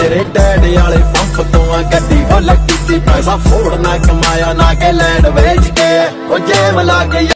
तेरे डैडी वाले पंप तो आ गड्डी वो लगी थी पैसा फोड़ना कमाया ना के लैंड वेच के ओ जेब ला के